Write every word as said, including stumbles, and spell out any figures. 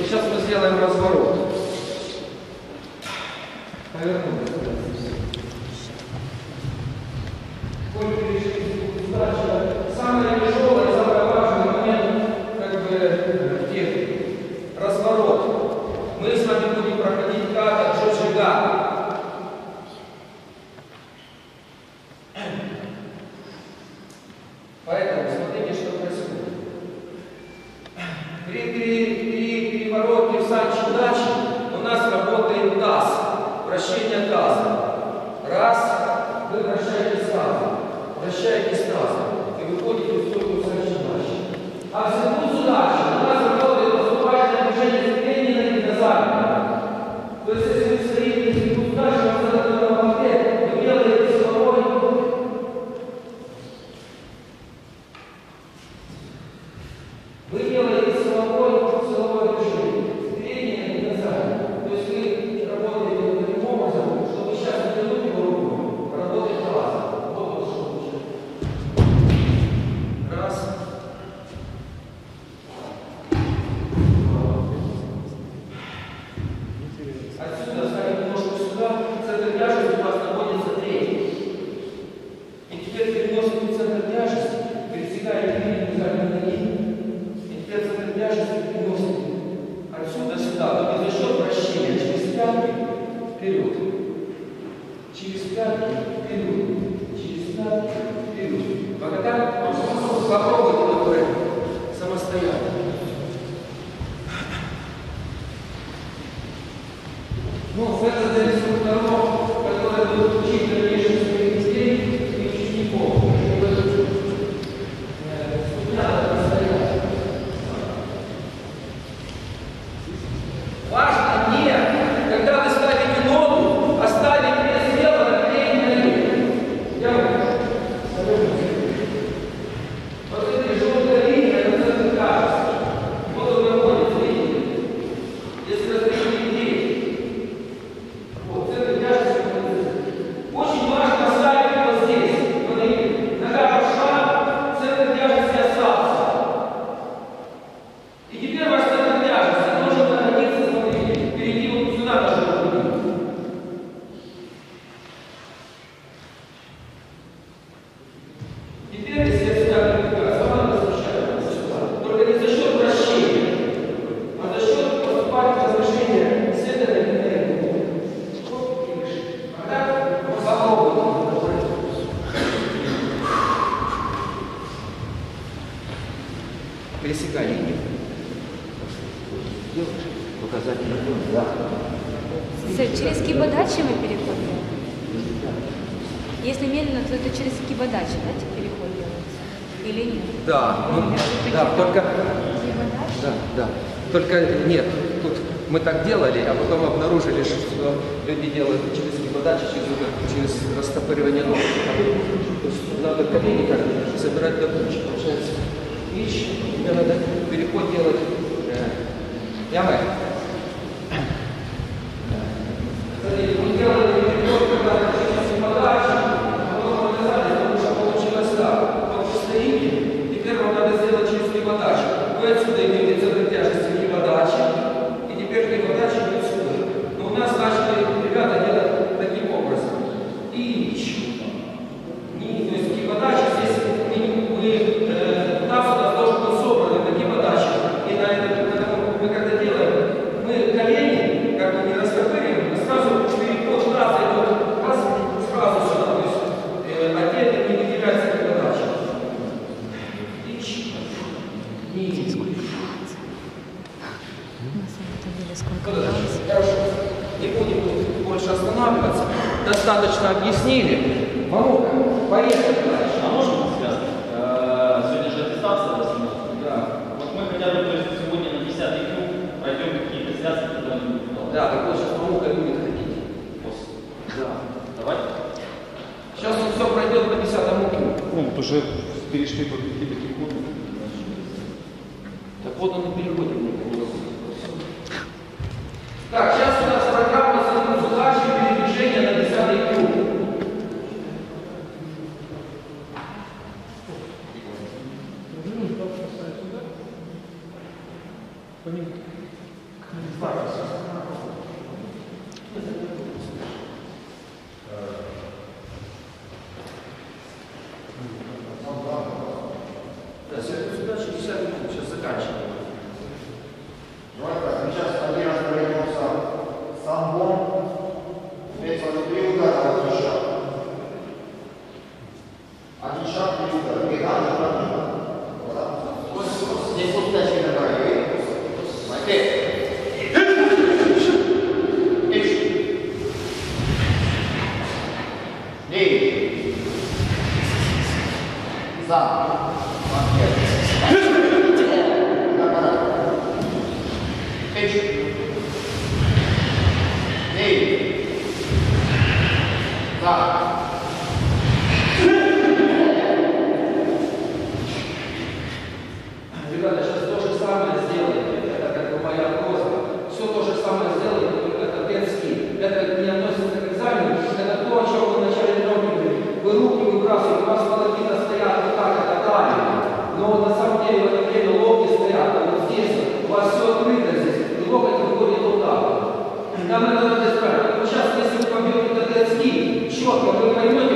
сейчас мы сделаем разворот. Повернули. Самое тяжелое, самый важный момент как бы в технике. Разворот. Мы с вами будем проходить ката джоджига. Поэтому смотрите, что происходит. При, при, при перевороте в санчи-дачи у нас работает таз, вращение таза. Раз, вы вращаетесь тазом, вращаетесь тазом, и выходите в стойку санчи-дачи. А в санчи-дачи у нас работает поступательное движение ступени на заднем. То есть, если вы стоите в санчи-дачи, у вас на этом лопте, вы делаете силовой. Вы делаете силовое, силовое движение, переднее и назад. То есть вы работаете вот таким образом, чтобы сейчас не тянуть его руку, работать тазом. Вот что получается. Раз. Отсюда ставим немножко сюда, центр тяжести у вас находится третий. И теперь переносим центр тяжести, пересекаете переднюю заднюю ноги. Теперь центр тяжести переносим отсюда сюда, но не за счет вращения, через пятки вперед, через пятки вперед, через пятки вперед. Пока попробуйте, доктор, самостоятельно. Ну, это для инструкторов, которые будут учить дальнейших своих детей и учеников. Важно не, когда вы ставите ногу, оставить вес тела на передней ноге. Вот эта желтая линия, это центр тяжести. Вот он находится, видите? Если разделить детей. Вот центр тяжести находится. Очень важно оставить вот здесь. Смотрите, нога пошла, центр тяжести остался. И теперь ваш центр тяжести должен находиться, смотрите, впереди вот сюда даже находится. Теперь, если я сюда прибегаю, сама возвращаю сюда. Только не за счет вращения, а за счет поступательного движения седания на эту. А так попробуйте. Пересекай линию. Показательно. Да. Через кибодачи мы переходим? Если медленно, то это через кибодачи, да, переход делается? Или нет? Да, ну, да, только... Да, да. Только нет, тут мы так делали, а потом обнаружили, что люди делают через кибодачи, через, через растопыривание ног. То есть надо колени как собирать до кучи, получается. И тебе надо переход делать. Ямы. Смотрите, мы делали переход, когда через кибодачи, а потом показали, потому что получилось так. Вот вы стоите, теперь вам надо сделать через кибодачи. Вы отсюда имеете центр тяжести кибодачи, и теперь кибодачи идет сюда. Но у нас начали ребята делать таким образом. И еще. Не, то есть кибодачи здесь мы, мы э, таз у нас должен быть собран на кибодачи. И на этом мы когда делаем, мы колени как бы не растопыриваем, а сразу переход таза идет раз, сразу сюда. То есть э, отдельно не выделяется кибодачи. И еще. Не. Хорошо. Не будем тут больше останавливаться. Достаточно объяснили. Марука, поехали дальше. А можно связать? Сегодня же аттестация восемнадцать. Да. Вот мы хотя бы то есть, сегодня на десятый круг пройдем какие-то связки, которые не будут. Да, так вот сейчас Марука будет ходить. Да. Давай. Сейчас он все пройдет по десятому кругу. Ну, вот уже перешли по каким-то секундам. Так вот он и переходит. Так, сейчас у нас программа задачи передвижения на десятый круг. Да, сюда шестьдесят минут, сейчас заканчиваем. Давай так, сейчас один раз пройдемся самбом, вместе три удара, один шаг. Один шаг, три удара. Три раза, два удара. Здесь вот дальше набрали. Молодец. Девять. За. Ребята, сейчас то же самое сделаете. Это как бы моя просьба. Все то же самое сделаете, только это детский. Это не относится к экзамену. Это то, о чем вы вначале говорили. Вы руки выбрасываете, у вас волокита стоят вот так, это правильно. Но на самом деле в это время локти стоят, а вот здесь у вас все открыто здесь. И локоть выходит вот так. Нам это надо исправить. Вот сейчас, если вы побьете это детский, четко вы поймете,